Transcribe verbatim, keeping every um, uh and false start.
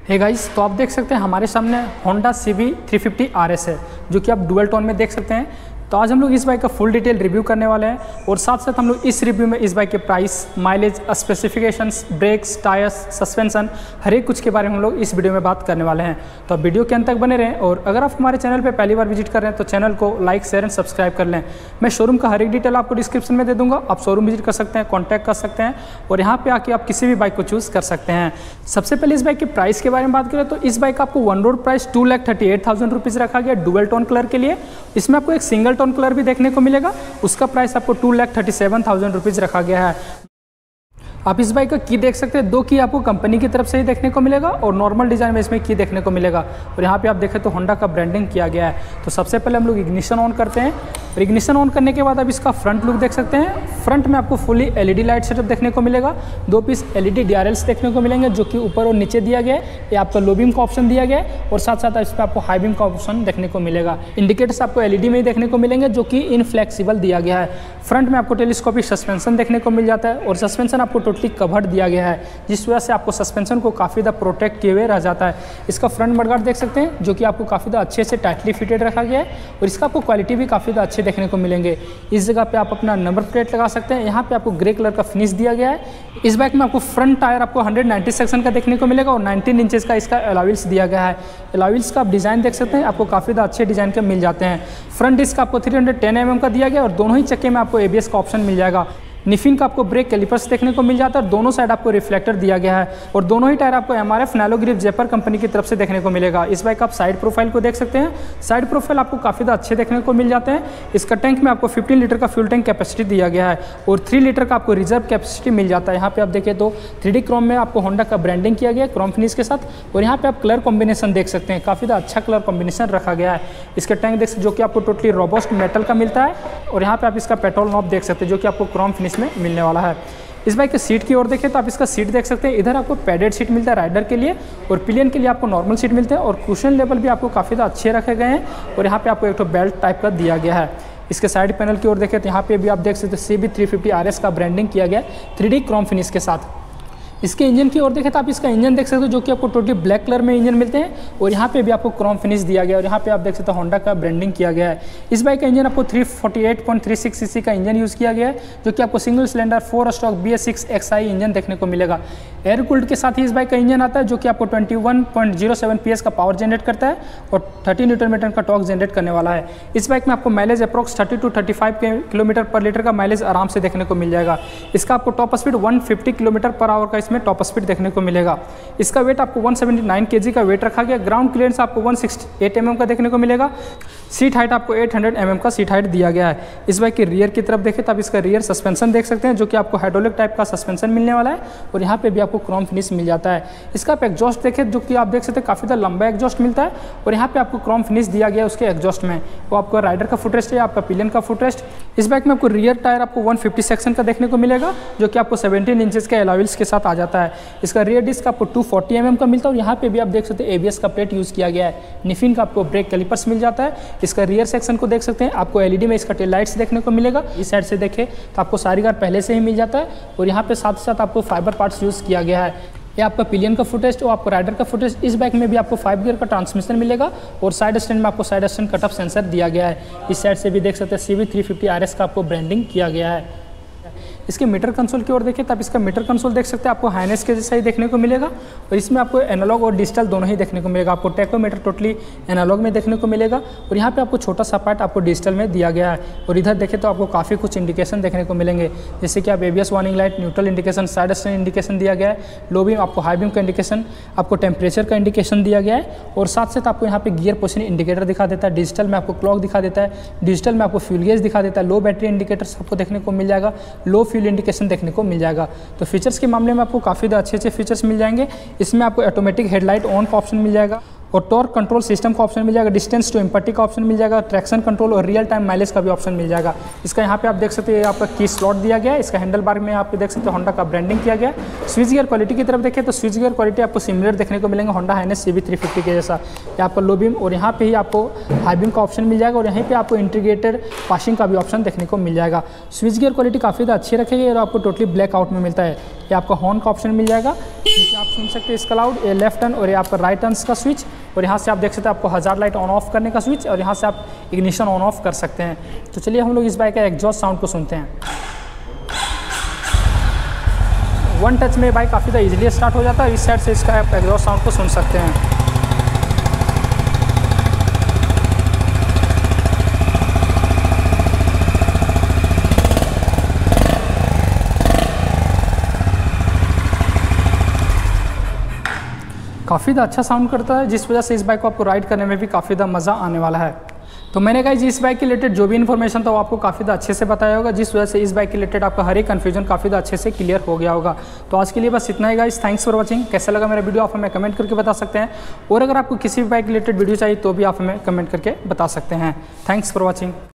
Hey guys, तो आप देख सकते हैं हमारे सामने Honda C B three fifty R S है, जो कि आप डुअल टोन में देख सकते हैं। तो आज हम लोग इस बाइक का फुल डिटेल रिव्यू करने वाले हैं और साथ साथ हम लोग इस रिव्यू में इस बाइक के price, mileage, specifications, brakes, tyres, suspension, हर एक कुछ के बारे में हम लोग इस वीडियो में बात करने वाले हैं। तो आप वीडियो के अंत तक बने रहें और अगर आप हमारे चैनल पर पहली बार विजिट कर रहे हैं तो चैनल को लाइक, शेयर एंड सब्सक्राइब कर लें। मैं शोरूम का हर एक डिटेल आपको डिस्क्रिप्शन में दे दूँगा, आप शोरूम विजिट कर सकते हैं, कॉन्टैक्ट कर सकते हैं और यहाँ पर आके आप किसी भी बाइक को चूज़ कर सकते हैं। सबसे पहले इस बाइक के प्राइस के बारे में बात करें तो इस बाइक का आपको on road price two lakh thirty eight thousand rupees रखा गया डुअल टोन कलर के लिए। इसमें आपको एक सिंगल टोन कलर भी देखने को मिलेगा, उसका प्राइस आपको two lakh thirty seven thousand rupees रखा गया है। आप इस बाइक का की देख सकते हैं, दो की आपको कंपनी की तरफ से ही देखने को मिलेगा और नॉर्मल डिज़ाइन में इसमें की देखने को मिलेगा। और यहाँ पे आप देखें तो होंडा का ब्रांडिंग किया गया है। तो सबसे पहले हम लोग इग्निशन ऑन करते हैं और इग्निशन ऑन करने के बाद आप इसका फ्रंट लुक देख सकते हैं। फ्रंट में आपको फुली एलईडी लाइट सेटअप देखने को मिलेगा, दो पीस एलईडी डीआरएल्स देखने को मिलेंगे जो कि ऊपर और नीचे दिया गया है। ये आपका लो बीम का ऑप्शन दिया गया है और साथ साथ इस पर आपको हाई बीम का ऑप्शन देखने को मिलेगा। इंडिकेटर्स आपको एलईडी में ही देखने को मिलेंगे जो कि इनफ्लेक्सिबल दिया गया है। फ्रंट में आपको टेलीस्कोपिक सस्पेंशन देखने को मिल जाता है और सस्पेंशन आपको टोटली कवर्ड दिया गया है, जिस वजह से आपको सस्पेंशन को काफ़ी ज़्यादा प्रोटेक्ट किए हुए रह जाता है। इसका फ्रंट मडगार्ड देख सकते हैं जो कि आपको काफ़ी ज़्यादा अच्छे से टाइटली फिटेड रखा गया है और इसका आपको क्वालिटी भी काफ़ी ज़्यादा अच्छे देखने को मिलेंगे। इस जगह पे आप अपना नंबर प्लेट लगा सकते हैं। यहाँ पे आपको ग्रे कलर का फिनिश दिया गया है। इस बाइक में आपको फ्रंट टायर आपको हंड्रेड नाइन्टी सेक्शन का देखने को मिलेगा और नाइनटीन इंचेस का इसका अलॉयल्स दिया गया है। अलॉयल्स का आप डिज़ाइन देख सकते हैं, आपको काफ़ी ज़्यादा अच्छे डिज़ाइन के मिल जाते हैं। फ्रंट डिस्क आपको three hundred ten M M का दिया गया और दोनों ही चक्के में आपको एबीएस का ऑप्शन मिल जाएगा। निफिन का आपको ब्रेक कैलिपर्स देखने को मिल जाता है और दोनों साइड आपको रिफ्लेक्टर दिया गया है और दोनों ही टायर आपको MRF nano grip zapper company की तरफ से देखने को मिलेगा। इस बाइक आप साइड प्रोफाइल को देख सकते हैं, साइड प्रोफाइल आपको काफ़ी ज़्यादा अच्छे देखने को मिल जाते हैं। इसका टैंक में आपको फिफ्टीन लीटर का फ्यूल टैंक कैपेसिटी दिया गया है और थ्री लीटर का आपको रिजर्व कैपेसिटी मिल जाता है। यहाँ पे आप देखें तो थ्री डी क्रोम में आपको होंडा का ब्रांडिंग किया गया है क्रोम फिनिश के साथ और यहाँ पे आप कलर कॉम्बिनेशन देख सकते हैं, काफ़ी ज़्यादा अच्छा कलर कॉम्बिनेशन रखा गया है। इसका टैंक देख सकते जो कि आपको टोटली रोबस्ट मेटल का मिलता है और यहाँ पे आप इसका पेट्रोल नॉब देख सकते हैं जो कि आपको क्रोम फिनिश में मिलने वाला है। इस बाइक के सीट की ओर देखें तो आप इसका सीट देख सकते हैं, इधर आपको पैडेड सीट मिलता है राइडर के लिए और पिलियन के लिए आपको नॉर्मल सीट मिलते हैं और कुशन लेवल भी आपको काफ़ी ज़्यादा अच्छे रखे गए हैं और यहाँ पे आपको एक तो बेल्ट टाइप का दिया गया है। इसके साइड पैनल की ओर देखें तो यहाँ पे भी आप देख सकते हैं C B three fifty R S का ब्रांडिंग किया गया है थ्री डी क्रोम फिनिश के साथ। इसके इंजन की ओर देखें तो आप इसका इंजन देख सकते हो जो कि आपको टोटली ब्लैक कलर में इंजन मिलते हैं और यहाँ पे भी आपको क्रोम फिनिश दिया गया है और यहाँ पे आप देख सकते हो होंडा का ब्रांडिंग किया गया है। इस बाइक का इंजन आपको three forty eight point three six CC का इंजन यूज़ किया गया है जो कि आपको single cylinder four stroke B S six X I engine देखने को मिलेगा। एयर कूल्ड के साथ ही इस बाइक का इंजन आता है जो कि आपको twenty one point zero seven P S का पावर जनरेट करता है और थर्टी न्यूटन मीटर का टॉर्क जनरेट करने वाला है। इस बाइक में आपको mileage approx thirty to thirty five kilometre per litre का माइलेज आराम से देखने को मिल जाएगा। इसका आपको top speed one fifty kilometre per hour का इसमें टॉप स्पीड देखने को मिलेगा। इसका वेट आपको वन सेवेंटी नाइन केजी का वेट रखा गया। ग्राउंड क्लियरेंस आपको one sixty eight M M का देखने को मिलेगा। सीट हाइट आपको एट हंड्रेड एम एम का सीट हाइट दिया गया है। इस बाइक के रियर की तरफ देखें तो आप इसका रियर सस्पेंशन देख सकते हैं जो कि आपको हाइड्रोलिक टाइप का सस्पेंशन मिलने वाला है और यहाँ पे भी आपको क्रोम फिनिश मिल जाता है। इसका आप एग्जॉस्ट देखें जो कि आप देख सकते हैं काफ़ी ज़्यादा लंबा एग्जॉस्ट मिलता है और यहाँ पे आपको क्रोम फिनिश दिया गया है उसके एग्जॉस्ट में। वो आपको राइडर का फुटरेस्ट है, आपका पिलियन का फुटरेस्ट। इस बाइक में आपको रियर टायर आपको वन फिफ्टी सेक्शन का देखने को मिलेगा जो कि आपको सेवेंटीन इंचेस के अलॉयल्स के साथ आ जाता है। इसका रियर डिस्क आपको टू फोर्टी एम एम का मिलता है और यहाँ पे भी आप देख सकते हैं एबीएस का प्लेट यूज़ किया गया है। निफिन का आपको ब्रेक कैलिपर्स मिल जाता है। इसका रियर सेक्शन को देख सकते हैं, आपको एलईडी में इसका टेल लाइट्स देखने को मिलेगा। इस साइड से देखें तो आपको सारी कार पहले से ही मिल जाता है और यहाँ पे साथ साथ आपको फाइबर पार्ट्स यूज़ किया गया है। ये आपका पिलियन का फुटेस्ट और आपको राइडर का फुटेस्ट। इस बाइक में भी आपको फाइव गियर का ट्रांसमिशन मिलेगा और साइड स्टैंड में आपको side stand cut off sensor दिया गया है। इस साइड से भी देख सकते हैं C B three fifty R S का आपको ब्रांडिंग किया गया है। इसके मीटर कंसोल की ओर देखें तो आप इसका मीटर कंसोल देख सकते हैं, आपको हाइनेस के जैसा ही देखने को मिलेगा और इसमें आपको एनालॉग और डिजिटल दोनों ही देखने को मिलेगा। आपको टेकोमीटर टोटली एनालॉग में देखने को मिलेगा और यहाँ पे आपको छोटा सा पार्ट आपको डिजिटल में दिया गया है और इधर देखें तो आपको काफ़ी कुछ इंडिकेशन देखने को मिलेंगे जैसे कि आप ABS warning light, neutral indication, side stand indication दिया गया है, लो बीम, आपको हाई बीम का इंडिकेशन, आपको टेम्परेचर का इंडिकेशन दिया गया है और साथ साथ आपको यहाँ पे गियर पोजिशन इंडिकेटर दिखा देता है। डिजिटल में आपको क्लॉक दिखा देता है, डिजिटल में आपको फ्यूल गेज दिखा देता है, लो बैटरी इंडिकेटर्स आपको देखने को मिल जाएगा, लो फ्यूल इंडिकेशन देखने को मिल जाएगा। तो फीचर्स के मामले में आपको काफ़ी अच्छे अच्छे फीचर्स मिल जाएंगे। इसमें आपको ऑटोमेटिक हेडलाइट ऑन का ऑप्शन मिल जाएगा और टॉर्क कंट्रोल सिस्टम का ऑप्शन मिल जाएगा, डिस्टेंस टू एम्पटी का ऑप्शन मिल जाएगा, ट्रैक्शन कंट्रोल और रियल टाइम माइलेज का भी ऑप्शन मिल जाएगा। इसका यहाँ पे आप देख सकते हैं आपका की स्लॉट दिया गया है। इसका हैंडल बार में आप देख सकते हैं होंडा का ब्रांडिंग किया गया है। स्विच गियर क्वालिटी की तरफ देखें तो स्विच गियर क्वालिटी आपको सिमिलर देखने को मिलेंगे Honda H'ness C B three fifty के जैसा। ये आपका लो बीम और यहाँ पे ही आपको हाई बीम का ऑप्शन मिल जाएगा और यहीं पे आपको इंटीग्रेटेड पासिंग का भी ऑप्शन देखने को मिल जाएगा। स्विच गियर क्वालिटी काफ़ी ज़्यादा अच्छी रखेगी और आपको टोटली ब्लैक आउट में मिलता है। ये आपका हॉर्न का ऑप्शन मिल जाएगा, क्योंकि आप सुन सकते हैं इसका लाउड, ये लेफ्ट टर्न और ये आपका राइट टर्न का स्विच, और यहाँ से आप देख सकते हैं आपको हज़ार लाइट ऑन ऑफ करने का स्विच, और यहाँ से आप इग्निशन ऑन ऑफ कर सकते हैं। तो चलिए हम लोग इस बाइक का एग्जॉस्ट साउंड को सुनते हैं। वन टच में बाइक काफ़ी ज़्यादा ईजिली स्टार्ट हो जाता है। इस साइड से इसका आप एग्जॉस्ट साउंड को सुन सकते हैं। काफ़ी ज़्यादा अच्छा साउंड करता है, जिस वजह से इस बाइक को आपको राइड करने में भी काफ़ी ज़्यादा मज़ा आने वाला है। तो मैंने कहा इस बाइक के रिलेटेड जो भी इन्फॉर्मेशन था वो आपको काफ़ी ज़्यादा अच्छे से बताया होगा, जिस वजह से इस बाइक के रिलेटेड आपका हर एक कन्फ्यूजन काफ़ी ज़्यादा अच्छे से क्लियर हो गया होगा। तो आज के लिए बस इतना ही गाइस, थैंक्स फॉर वॉचिंग। कैसा लगा मेरा वीडियो आप हमें कमेंट करके बता सकते हैं, और अगर आपको किसी भी बाइक रिलेटेड वीडियो चाहिए तो भी आप हमें कमेंट करके बता सकते हैं। Thanks for watching.